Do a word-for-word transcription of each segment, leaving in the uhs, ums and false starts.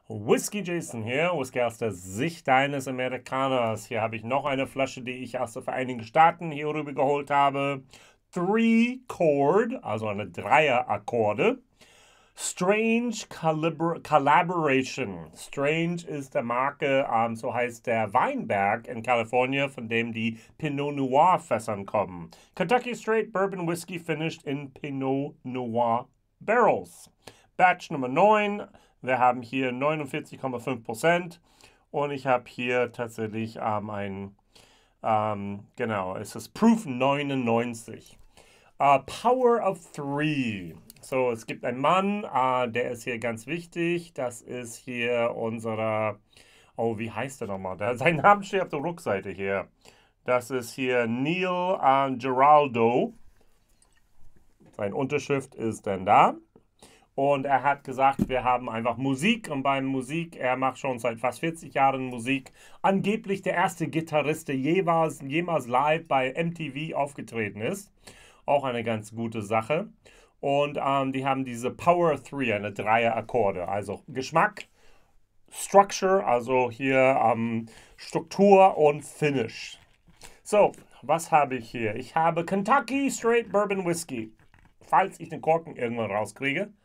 Whisky Jason hier, Whisky aus der Sicht eines Amerikaners. Hier habe ich noch eine Flasche, die ich aus den Vereinigten Staaten hier rüber geholt habe. Three Chord, also eine Dreier-Akkorde. Strange Calibra Collaboration. Strange ist der Marke, ähm, so heißt der Weinberg in Kalifornien, von dem die Pinot Noir Fässern kommen. Kentucky Straight Bourbon Whiskey finished in Pinot Noir Barrels. Batch Nummer neun. Wir haben hier neunundvierzig Komma fünf Prozent und ich habe hier tatsächlich ähm, ein, ähm, genau, es ist Proof neunundneunzig. Uh, Power of Three. So, es gibt einen Mann, uh, der ist hier ganz wichtig. Das ist hier unserer, oh, wie heißt der nochmal? Der, sein Name steht auf der Rückseite hier. Das ist hier Neil uh, Giraldo. Seine Unterschrift ist dann da. Und er hat gesagt, wir haben einfach Musik. Und beim Musik, er macht schon seit fast vierzig Jahren Musik. Angeblich der erste Gitarrist, der jemals, jemals live bei M T V aufgetreten ist. Auch eine ganz gute Sache. Und ähm, die haben diese Power drei, eine Dreier-Akkorde. Also Geschmack, Structure, also hier ähm, Struktur und Finish. So, was habe ich hier? Ich habe Kentucky Straight Bourbon Whiskey. Falls ich den Korken irgendwann rauskriege.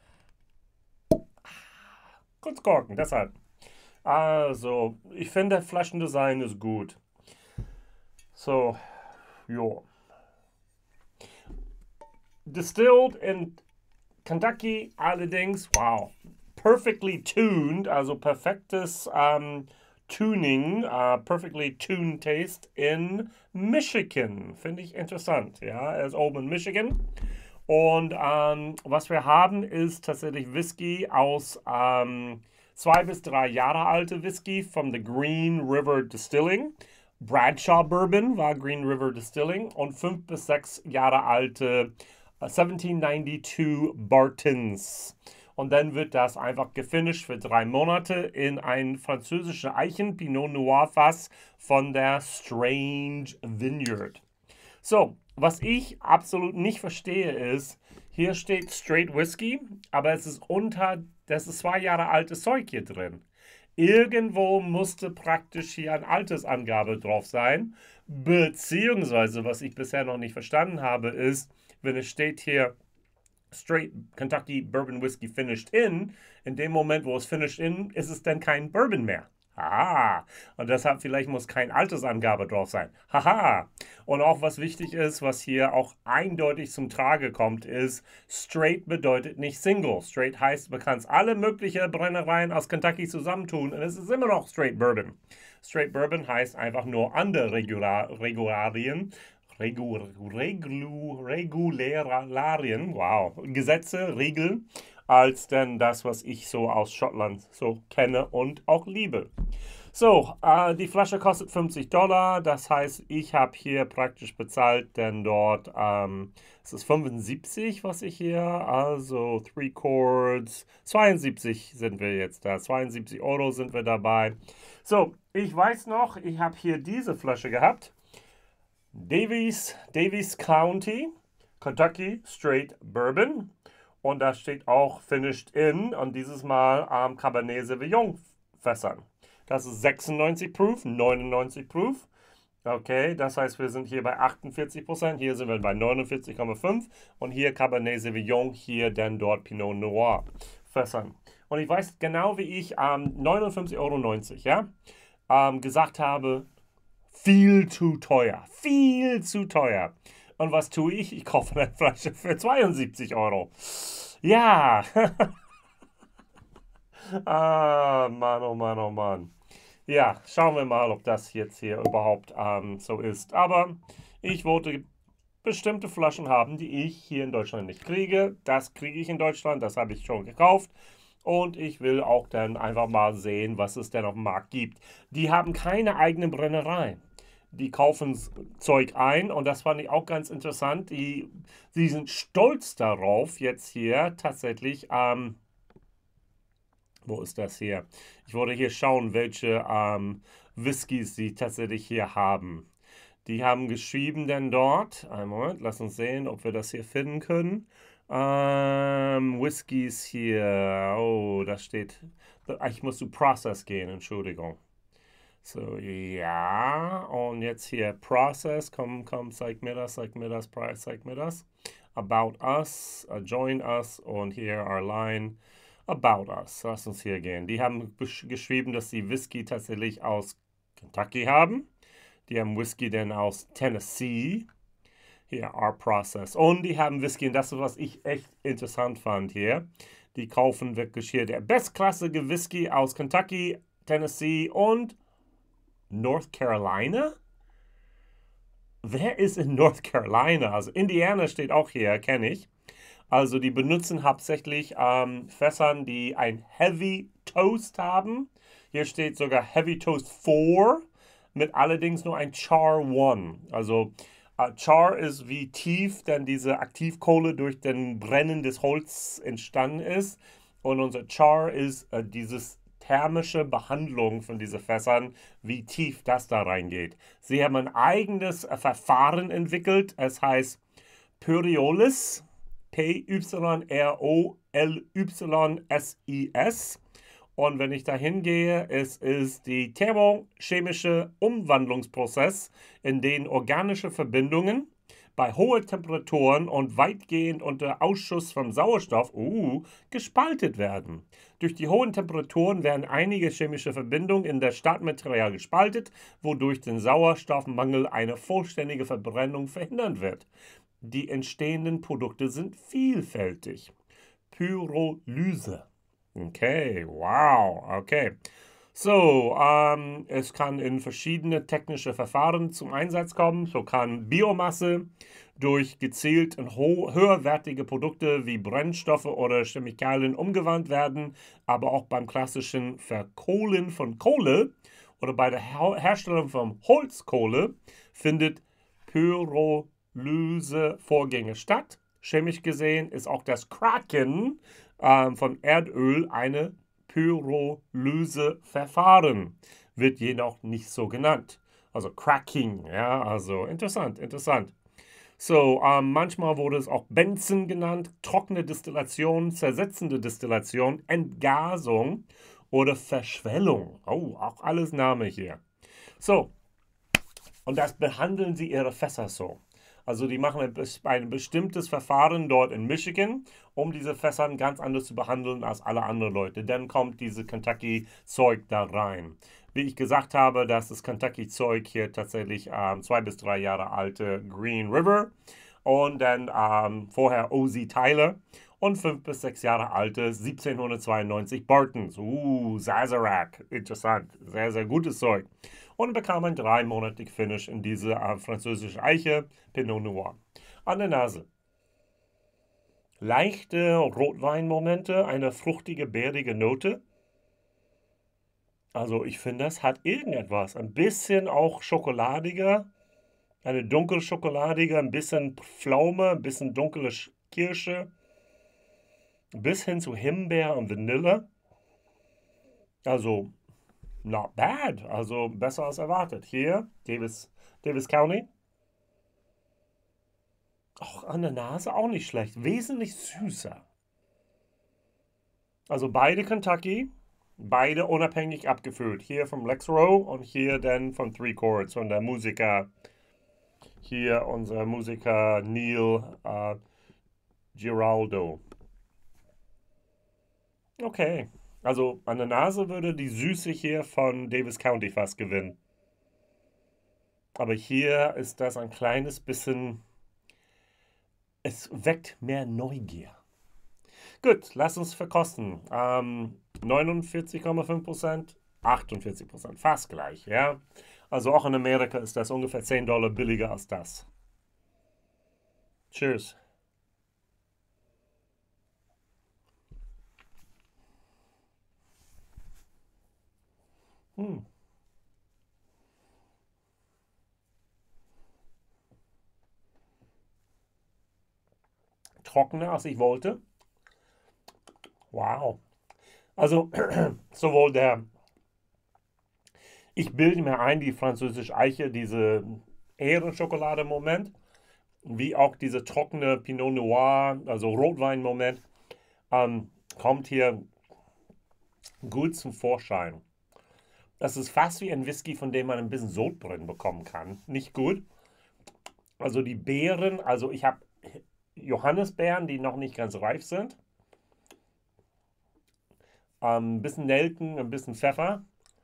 Kurz Korken, deshalb. Also, ich finde, Flaschendesign ist gut. So, jo. Distilled in Kentucky, allerdings, wow, perfectly tuned, also perfektes ähm, Tuning, uh, perfectly tuned taste in Michigan. Finde ich interessant, ja, er ist oben in Michigan. Und ähm, was wir haben, ist tatsächlich Whisky aus ähm, zwei bis drei Jahre alte Whisky von the Green River Distilling. Bradshaw Bourbon war Green River Distilling und fünf bis sechs Jahre alte siebzehnhundertzweiundneunzig Bartons. Und dann wird das einfach gefinisht für drei Monate in ein französisches Eichen Pinot Noir Fass von der Strange Vineyard. So, was ich absolut nicht verstehe ist, hier steht Straight Whisky, aber es ist unter, das ist zwei Jahre altes Zeug hier drin. Irgendwo musste praktisch hier eine Altersangabe drauf sein, beziehungsweise, was ich bisher noch nicht verstanden habe, ist, wenn es steht hier Straight Kentucky Bourbon Whiskey Finished In, in dem Moment, wo es Finished In, ist es dann kein Bourbon mehr. Ah, und deshalb vielleicht muss keine Altersangabe drauf sein. Haha. Und auch was wichtig ist, was hier auch eindeutig zum Trage kommt, ist, Straight bedeutet nicht Single. Straight heißt, man kann alle möglichen Brennereien aus Kentucky zusammentun und es ist immer noch Straight Bourbon. Straight Bourbon heißt einfach nur andere Regular Regularien. Regu, Reglu, Regularien, wow, Gesetze, Regeln, als denn das, was ich so aus Schottland so kenne und auch liebe. So, äh, die Flasche kostet fünfzig Dollar, das heißt, ich habe hier praktisch bezahlt, denn dort, ähm, es ist fünfundsiebzig, was ich hier, also Three Chords, zweiundsiebzig sind wir jetzt da, zweiundsiebzig Euro sind wir dabei. So, ich weiß noch, ich habe hier diese Flasche gehabt. Davies, Davies County, Kentucky Straight Bourbon. Und da steht auch Finished In und dieses Mal am ähm, Cabernet Sauvignon Fässern. Das ist sechsundneunzig Proof, neunundneunzig Proof. Okay, das heißt, wir sind hier bei achtundvierzig Prozent, hier sind wir bei neunundvierzig Komma fünf und hier Cabernet Sauvignon, hier dann dort Pinot Noir Fässern. Und ich weiß genau, wie ich ähm, neunundfünfzig Euro neunzig, ja, ähm, gesagt habe, viel zu teuer. Viel zu teuer. Und was tue ich? Ich kaufe eine Flasche für zweiundsiebzig Euro. Ja. ah, Mann, oh Mann, oh Mann. Ja, schauen wir mal, ob das jetzt hier überhaupt ähm, so ist. Aber ich wollte bestimmte Flaschen haben, die ich hier in Deutschland nicht kriege. Das kriege ich in Deutschland, das habe ich schon gekauft. Und ich will auch dann einfach mal sehen, was es denn auf dem Markt gibt. Die haben keine eigene Brennerei. Die kaufen Zeug ein und das fand ich auch ganz interessant. Die, die sind stolz darauf, jetzt hier tatsächlich, ähm, wo ist das hier? Ich wollte hier schauen, welche ähm, Whiskys sie tatsächlich hier haben. Die haben geschrieben denn dort, einen Moment, lass uns sehen, ob wir das hier finden können. Ähm, Whiskys hier. Oh, da steht. Ich muss zu Process gehen, Entschuldigung. So, ja. Und jetzt hier Process. Komm, komm, zeig mir das, zeig mir das, Price, zeig mir das. About Us, uh, Join Us und hier our line About Us. Lass uns hier gehen. Die haben geschrieben, dass sie Whisky tatsächlich aus Kentucky haben. Die haben Whisky denn aus Tennessee. Hier, Our Process. Und die haben Whisky, und das ist, was ich echt interessant fand hier. Die kaufen wirklich hier der bestklassige Whisky aus Kentucky, Tennessee und North Carolina? Wer ist in North Carolina? Also Indiana steht auch hier, kenne ich. Also die benutzen hauptsächlich ähm, Fässern, die ein Heavy Toast haben. Hier steht sogar Heavy Toast vier mit allerdings nur ein Char eins. Also äh, Char ist, wie tief denn diese Aktivkohle durch den Brennen des Holz entstanden ist. Und unser Char ist äh, dieses thermische Behandlung von diesen Fässern, wie tief das da reingeht. Sie haben ein eigenes äh, Verfahren entwickelt. Es heißt Pyrolysis. P Y R O L Y S I S. Und wenn ich da hingehe, es ist der thermochemische Umwandlungsprozess, in dem organische Verbindungen bei hohen Temperaturen und weitgehend unter Ausschuss von Sauerstoff uh, gespalten werden. Durch die hohen Temperaturen werden einige chemische Verbindungen in das Startmaterial gespalten, wodurch den Sauerstoffmangel eine vollständige Verbrennung verhindert wird. Die entstehenden Produkte sind vielfältig. Pyrolyse. Okay, wow, okay. So, ähm, es kann in verschiedene technische Verfahren zum Einsatz kommen. So kann Biomasse durch gezielt in höherwertige Produkte wie Brennstoffe oder Chemikalien umgewandelt werden, aber auch beim klassischen Verkohlen von Kohle oder bei der Her Herstellung von Holzkohle findet Pyrolysevorgänge statt. Chemisch gesehen ist auch das Cracken ähm, von Erdöl eine Pyrolyseverfahren. Wird jedoch nicht so genannt. Also Cracking, ja, also interessant, interessant. So, ähm, manchmal wurde es auch Benzen genannt, trockene Destillation, zersetzende Destillation, Entgasung oder Verschwellung. Oh, auch alles Name hier. So, und das behandeln sie ihre Fässer so. Also die machen ein, ein bestimmtes Verfahren dort in Michigan, um diese Fässer ganz anders zu behandeln als alle anderen Leute. Dann kommt dieses Kentucky-Zeug da rein. Wie ich gesagt habe, das ist Kentucky-Zeug hier tatsächlich ähm, zwei bis drei Jahre alte Green River und dann ähm, vorher O Z Tyler und fünf bis sechs Jahre alte siebzehnhundertzweiundneunzig Bartons. Uh, Sazerac. Interessant. Sehr, sehr gutes Zeug. Und bekam ein dreimonatig Finish in diese äh, französische Eiche, Pinot Noir. An der Nase. Leichte Rotweinmomente, eine fruchtige, beerige Note. Also ich finde, das hat irgendetwas. Ein bisschen auch schokoladiger. Eine dunkle schokoladige, ein bisschen Pflaume, ein bisschen dunkle Kirsche. Bis hin zu Himbeer und Vanille. Also, not bad. Also, besser als erwartet. Hier, Davis, Davis County. Auch an der Nase auch nicht schlecht. Wesentlich süßer. Also, beide Kentucky. Beide unabhängig abgefüllt. Hier vom Lex Row und hier dann von Three Chords, von der Musiker. Hier unser Musiker Neil uh, Giraldo. Okay, also an der Nase würde die Süße hier von Davis County fast gewinnen. Aber hier ist das ein kleines bisschen, es weckt mehr Neugier. Gut, lass uns verkosten. Ähm, neunundvierzig Komma fünf Prozent, achtundvierzig Prozent, fast gleich, ja. Also auch in Amerika ist das ungefähr zehn Dollar billiger als das. Cheers. Hm. Trockener, als ich wollte. Wow. Also sowohl der, ich bilde mir ein, die französische Eiche, diese Ehrenschokolade-Moment, wie auch diese trockene Pinot Noir, also Rotwein-Moment, ähm, kommt hier gut zum Vorschein. Das ist fast wie ein Whisky, von dem man ein bisschen Sodbrennen bekommen kann. Nicht gut. Also die Beeren, also ich habe Johannisbeeren, die noch nicht ganz reif sind. Ähm, ein bisschen Nelken, ein bisschen Pfeffer.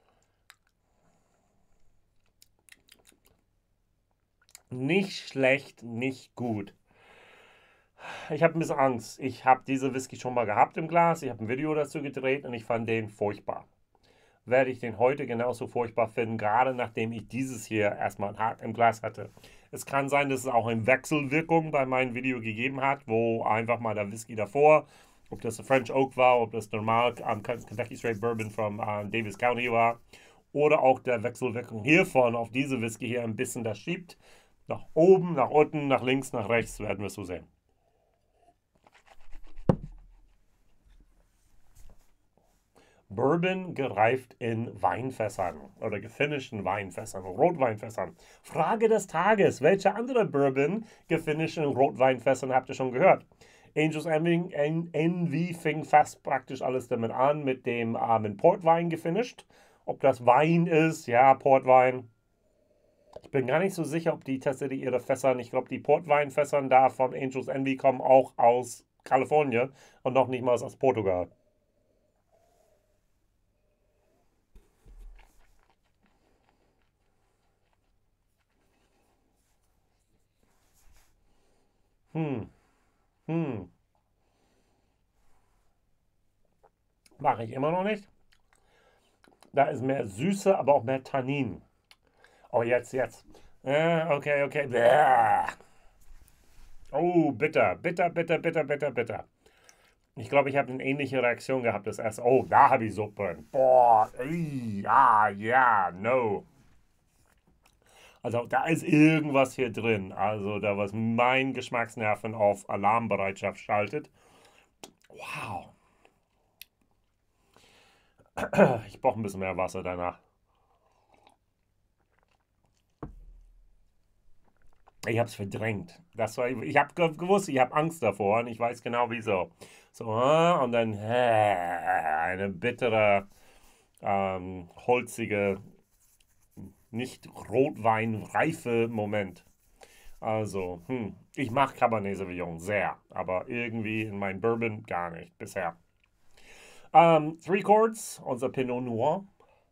Nicht schlecht, nicht gut. Ich habe ein bisschen Angst. Ich habe diese Whisky schon mal gehabt im Glas. Ich habe ein Video dazu gedreht und ich fand den furchtbar. Werde ich den heute genauso furchtbar finden, gerade nachdem ich dieses hier erstmal hart im Glas hatte. Es kann sein, dass es auch eine Wechselwirkung bei meinem Video gegeben hat, wo einfach mal der Whisky davor, ob das der French Oak war, ob das normal um, Kentucky Straight Bourbon from um, Davis County war, oder auch der Wechselwirkung hiervon auf diese Whisky hier ein bisschen das schiebt. Nach oben, nach unten, nach links, nach rechts werden wir es so sehen. Bourbon gereift in Weinfässern oder gefinishten Weinfässern, Rotweinfässern. Frage des Tages: Welche andere Bourbon gefinisht in Rotweinfässern habt ihr schon gehört? Angels Envy fing fast praktisch alles damit an, mit dem ähm, Portwein gefinisht. Ob das Wein ist, ja, Portwein. Ich bin gar nicht so sicher, ob die tatsächlich ihre Fässer, ich glaube, die Portweinfässern da von Angels Envy kommen auch aus Kalifornien und noch nicht mal aus Portugal. Hm, hm. Mache ich immer noch nicht. Da ist mehr Süße, aber auch mehr Tannin. Oh, jetzt, jetzt. Äh, okay, okay. Bäh. Oh, bitter, bitter, bitter, bitter, bitter, bitter. Ich glaube, ich habe eine ähnliche Reaktion gehabt. Das erste. Oh, da habe ich Sodbrennen. Boah, ey, ah, ja, no. Also, da ist irgendwas hier drin. Also, da was mein Geschmacksnerven auf Alarmbereitschaft schaltet. Wow. Ich brauche ein bisschen mehr Wasser danach. Ich habe es verdrängt. Das war, ich habe gewusst, ich habe Angst davor und ich weiß genau wieso. So, und dann äh, eine bittere, ähm, holzige, nicht rotweinreife Moment. Also, hm, ich mag Cabernet Sauvignon sehr, aber irgendwie in meinem Bourbon gar nicht bisher. Ähm, Three Chords, unser Pinot Noir.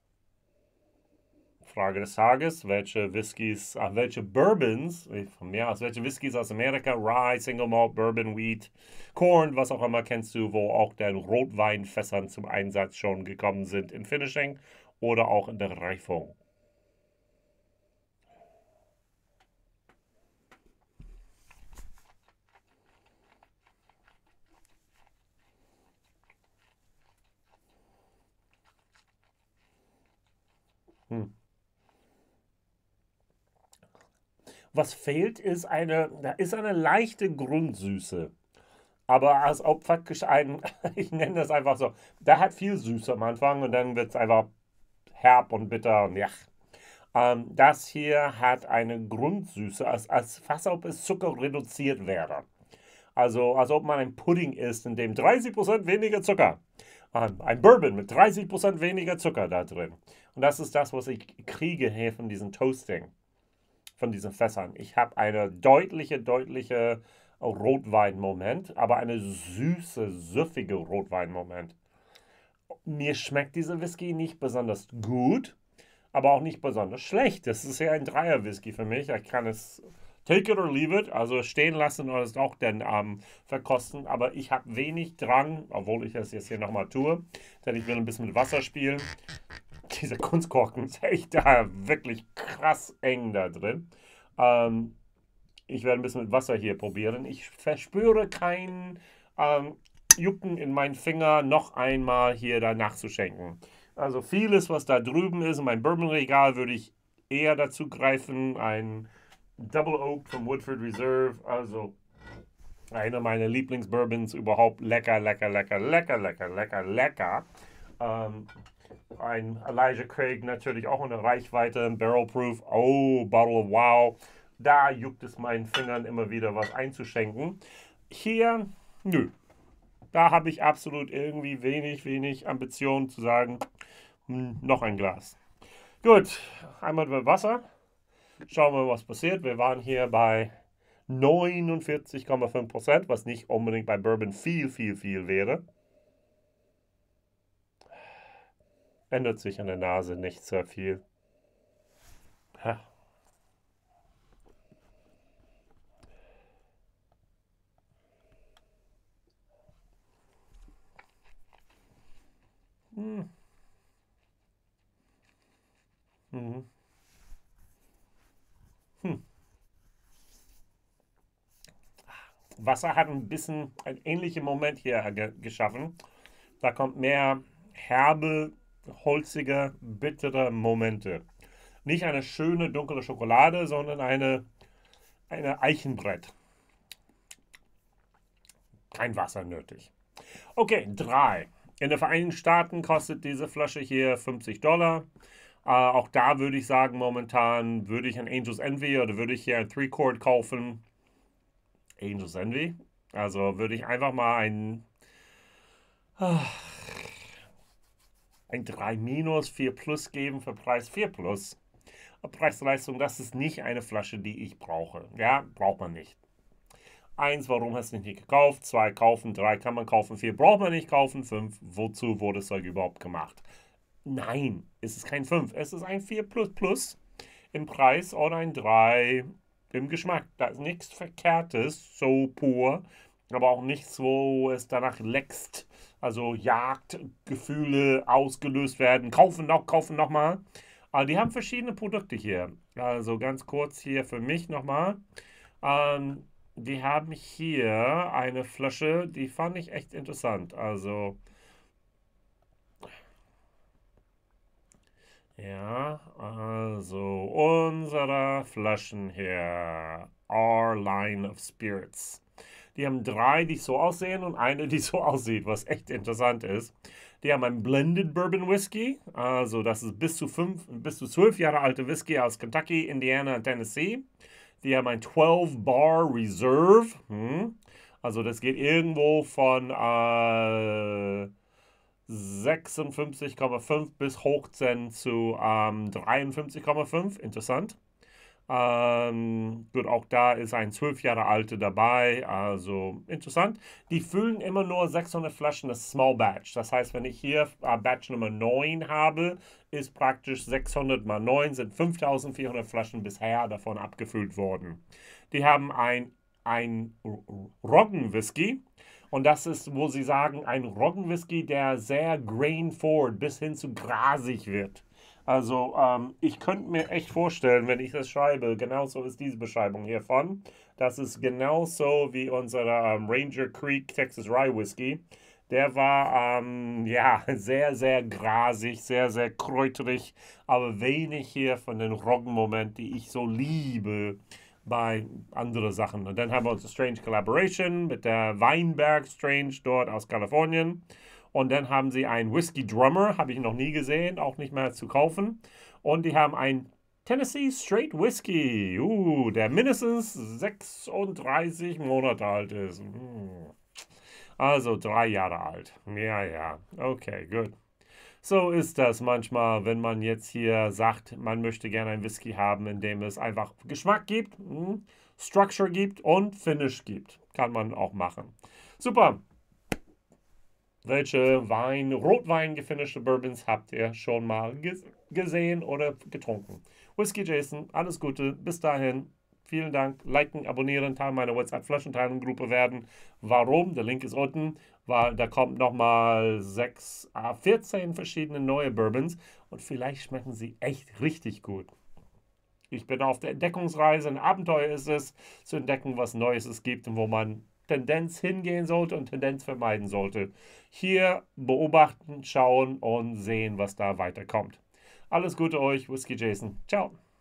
Frage des Tages: Welche Whiskys, ach, welche Bourbons, von mir aus, welche Whiskys aus Amerika, Rye, Single Malt, Bourbon, Wheat, Corn, was auch immer, kennst du, wo auch deine Rotweinfässern zum Einsatz schon gekommen sind in Finishing oder auch in der Reifung? Hm. Was fehlt, ist eine, da ist eine leichte Grundsüße. Aber als ob praktisch ein, ich nenne das einfach so, da hat viel Süße am Anfang und dann wird es einfach herb und bitter und ja. Ähm, das hier hat eine Grundsüße, als, als fast ob es Zucker reduziert wäre. Also als ob man ein Pudding isst, in dem dreißig Prozent weniger Zucker. Ähm, ein Bourbon mit dreißig Prozent weniger Zucker da drin. Und das ist das, was ich kriege hier von diesem Toasting, von diesen Fässern. Ich habe eine deutliche, deutliche Rotwein-Moment, aber eine süße, süffige Rotwein-Moment. Mir schmeckt dieser Whisky nicht besonders gut, aber auch nicht besonders schlecht. Das ist ja ein Dreier-Whisky für mich. Ich kann es take it or leave it, also stehen lassen oder es auch dann ähm, verkosten. Aber ich habe wenig Drang, obwohl ich das jetzt hier nochmal tue, denn ich will ein bisschen mit Wasser spielen. Dieser Kunstkorken ist echt da wirklich krass eng da drin. Ähm, ich werde ein bisschen mit Wasser hier probieren. Ich verspüre kein ähm, Jucken in meinen Finger, noch einmal hier da nachzuschenken. Also vieles, was da drüben ist in meinem Bourbonregal, würde ich eher dazu greifen. Ein Double Oak von Woodford Reserve, also einer meiner Lieblingsbourbons überhaupt. Lecker, lecker, lecker, lecker, lecker, lecker, lecker. Ähm, ein Elijah Craig natürlich auch in der Reichweite, Barrel Proof. Oh, Bottle of Wow. Da juckt es meinen Fingern immer wieder was einzuschenken. Hier, nö. Da habe ich absolut irgendwie wenig, wenig Ambition zu sagen, hm, noch ein Glas. Gut, einmal über Wasser. Schauen wir mal, was passiert. Wir waren hier bei neunundvierzig Komma fünf Prozent, was nicht unbedingt bei Bourbon viel, viel, viel wäre. Ändert sich an der Nase nicht sehr viel. Ha. Hm. Mhm. Hm. Wasser hat ein bisschen einen ähnlichen Moment hier ge geschaffen. Da kommt mehr herbe, holzige, bittere Momente. Nicht eine schöne dunkle Schokolade, sondern eine, eine Eichenbrett. Kein Wasser nötig. Okay, drei. In den Vereinigten Staaten kostet diese Flasche hier fünfzig Dollar. Äh, auch da würde ich sagen, momentan würde ich ein Angel's Envy oder würde ich hier ein Three-Chord kaufen. Angel's Envy. Also würde ich einfach mal ein, ein drei minus, vier plus geben für Preis vier plus. Preis-Leistung, das ist nicht eine Flasche, die ich brauche. Ja, braucht man nicht. Eins, warum hast du nicht gekauft? Zwei, kaufen. Drei, kann man kaufen. Vier, braucht man nicht kaufen. Fünf, wozu wurde das Zeug überhaupt gemacht? Nein, es ist kein fünf. Es ist ein vier plus plus im Preis oder ein drei im Geschmack. Da ist nichts Verkehrtes, so pur, aber auch nichts, wo es danach leckst. Also Jagdgefühle ausgelöst werden. Kaufen noch, kaufen nochmal. Aber die haben verschiedene Produkte hier. Also ganz kurz hier für mich nochmal. Ähm, die haben hier eine Flasche, die fand ich echt interessant. Also, ja, also unsere Flaschen hier. Our Line of Spirits. Die haben drei, die so aussehen und eine, die so aussieht, was echt interessant ist. Die haben einen Blended Bourbon Whisky, also das ist bis zu fünf, bis zu zwölf Jahre alte Whisky aus Kentucky, Indiana und Tennessee. Die haben ein zwölf Bar Reserve, hm. Also das geht irgendwo von äh, sechsundfünfzig Komma fünf bis hochzehn zu ähm, dreiundfünfzig Komma fünf. Interessant. Ähm, gut, auch da ist ein zwölf Jahre alte dabei, also interessant. Die füllen immer nur sechshundert Flaschen, das Small Batch. Das heißt, wenn ich hier äh, Batch Nummer neun habe, ist praktisch sechshundert mal neun, sind fünftausendvierhundert Flaschen bisher davon abgefüllt worden. Die haben ein, ein Roggenwhisky. Und das ist, wo sie sagen, ein Roggenwhisky, der sehr grain-forward bis hin zu grasig wird. Also ähm, ich könnte mir echt vorstellen, wenn ich das schreibe, genauso ist diese Beschreibung hiervon. Das ist genauso wie unser ähm, Ranger Creek Texas Rye Whisky. Der war ähm, ja sehr, sehr grasig, sehr, sehr kräuterig, aber wenig hier von den Roggenmoment, die ich so liebe bei anderen Sachen. Und dann haben wir unsere Strange Collaboration mit der Weinberg Strange dort aus Kalifornien. Und dann haben sie einen Whisky Drummer, habe ich noch nie gesehen, auch nicht mehr zu kaufen. Und die haben einen Tennessee Straight Whisky, uh, der mindestens sechsunddreißig Monate alt ist. Also drei Jahre alt. Ja, ja, okay, gut. So ist das manchmal, wenn man jetzt hier sagt, man möchte gerne einen Whisky haben, in dem es einfach Geschmack gibt, Structure gibt und Finish gibt. Kann man auch machen. Super. Welche Wein, Rotwein gefinischte Bourbons habt ihr schon mal ges gesehen oder getrunken? Whisky Jason, alles Gute, bis dahin. Vielen Dank. Liken, abonnieren, Teil meiner WhatsApp-Flaschenteilung-Gruppe werden. Warum? Der Link ist unten, weil da kommt nochmal sechs, vierzehn verschiedene neue Bourbons und vielleicht schmecken sie echt richtig gut. Ich bin auf der Entdeckungsreise. Ein Abenteuer ist es, zu entdecken, was Neues es gibt und wo man Tendenz hingehen sollte und Tendenz vermeiden sollte. Hier beobachten, schauen und sehen, was da weiterkommt. Alles Gute euch, Whisky Jason. Ciao.